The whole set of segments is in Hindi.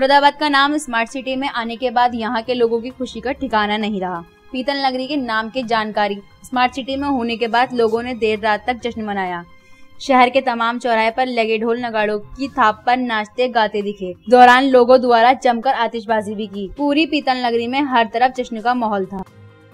मुरादाबाद का नाम स्मार्ट सिटी में आने के बाद यहाँ के लोगों की खुशी का ठिकाना नहीं रहा। पीतल नगरी के नाम की जानकारी स्मार्ट सिटी में होने के बाद लोगों ने देर रात तक जश्न मनाया। शहर के तमाम चौराहे पर लगे ढोल नगाड़ों की थाप पर नाचते गाते दिखे। दौरान लोगों द्वारा जमकर आतिशबाजी भी की। पूरी पीतल नगरी में हर तरफ जश्न का माहौल था।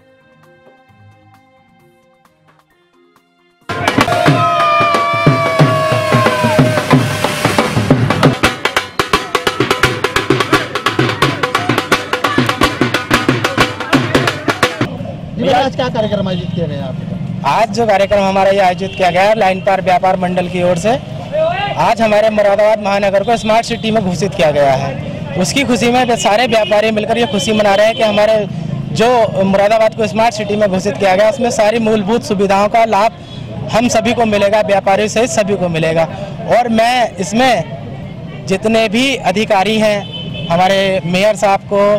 आज क्या कार्यक्रम आयोजित किया गया आपके? आज जो कार्यक्रम हमारा ये आयोजित किया गया है लाइन पार व्यापार मंडल की ओर से, आज हमारे मुरादाबाद महानगर को स्मार्ट सिटी में घोषित किया गया है। उसकी खुशी में सारे व्यापारी मिलकर ये खुशी मना रहे हैं कि हमारे जो मुरादाबाद को स्मार्ट सिटी में घोषित किया गया उसमें सारी मूलभूत सुविधाओं का लाभ हम सभी को मिलेगा, व्यापारियों सहित सभी को मिलेगा। और मैं इसमें जितने भी अधिकारी हैं, हमारे मेयर साहब को,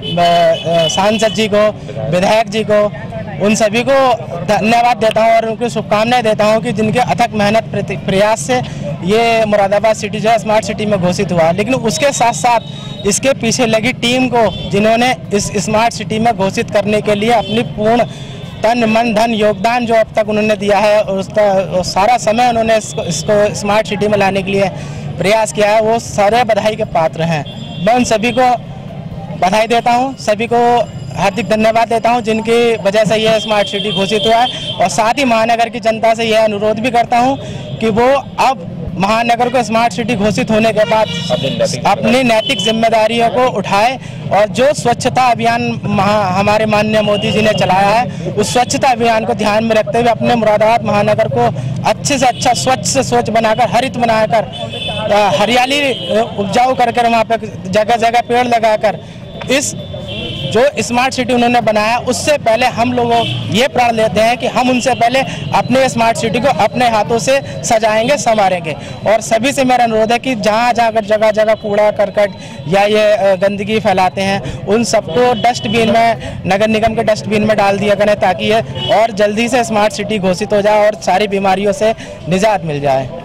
सांसद जी को, विधायक जी को, उन सभी को धन्यवाद देता हूं और उनको शुभकामनाएं देता हूं कि जिनके अथक मेहनत प्रयास से ये मुरादाबाद सिटी जो है स्मार्ट सिटी में घोषित हुआ। लेकिन उसके साथ साथ इसके पीछे लगी टीम को, जिन्होंने इस स्मार्ट सिटी में घोषित करने के लिए अपनी पूर्ण तन मन धन योगदान जो अब तक उन्होंने दिया है, उसका सारा समय उन्होंने इसको स्मार्ट सिटी में लाने के लिए प्रयास किया है, वो सारे बधाई के पात्र हैं। मैं उन सभी को बधाई देता हूं, सभी को हार्दिक धन्यवाद देता हूं जिनकी वजह से यह स्मार्ट सिटी घोषित हुआ है। और साथ ही महानगर की जनता से यह अनुरोध भी करता हूं कि वो अब महानगर को स्मार्ट सिटी घोषित होने के बाद अपनी नैतिक जिम्मेदारियों को उठाए और जो स्वच्छता अभियान हमारे माननीय मोदी जी ने चलाया है, उस स्वच्छता अभियान को ध्यान में रखते हुए अपने मुरादाबाद महानगर को अच्छे से अच्छा, स्वच्छ से स्वच्छ बनाकर, हरित बनाकर, हरियाली उपजाऊ करके, वहाँ पे जगह जगह पेड़ लगाकर इस जो स्मार्ट सिटी उन्होंने बनाया, उससे पहले हम लोगों ये प्रण लेते हैं कि हम उनसे पहले अपने स्मार्ट सिटी को अपने हाथों से सजाएंगे, संवारेंगे। और सभी से मेरा अनुरोध है कि जहाँ जगह जगह कूड़ा करकट या ये गंदगी फैलाते हैं, उन सबको डस्टबिन में, नगर निगम के डस्टबिन में डाल दिया करें, ताकि ये और जल्दी से स्मार्ट सिटी घोषित हो जाए और सारी बीमारियों से निजात मिल जाए।